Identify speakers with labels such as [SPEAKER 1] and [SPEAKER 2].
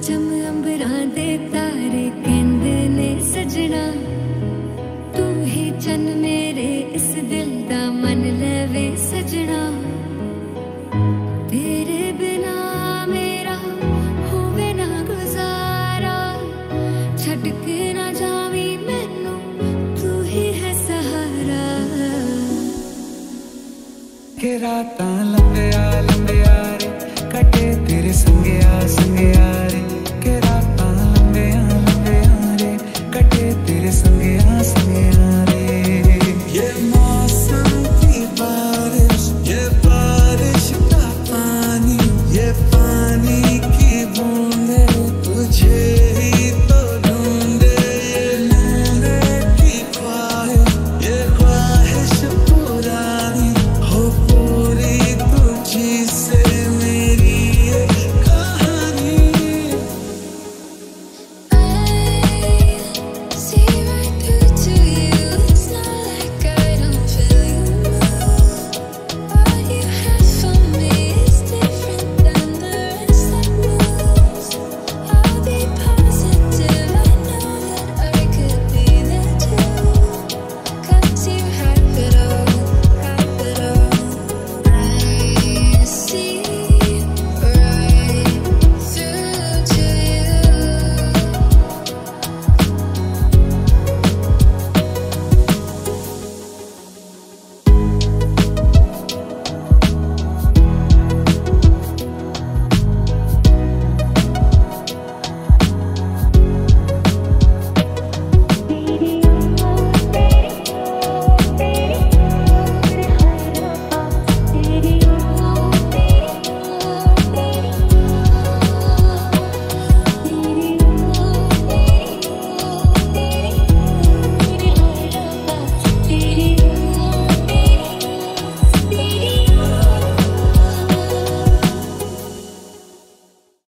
[SPEAKER 1] चम अंबरां दे तारे कहंदे ने सजना, तू ही चन मेरे इस दिल दा मन लवे सजना। तेरे बिना मेरा होवे ना गुजारा, छड़ के ना जावी मैनू, तू ही है सहारा।
[SPEAKER 2] के रातां लंबिया लंबिया रे कटे तेरे संगे